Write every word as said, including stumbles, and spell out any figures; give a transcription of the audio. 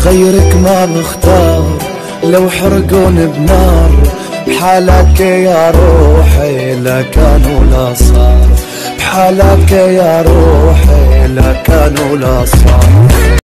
غيرك ما بختار، لو حرقون بنار بحالك يا روحي لا كان ولا صار، بحالك يا روحي لا كان ولا صار.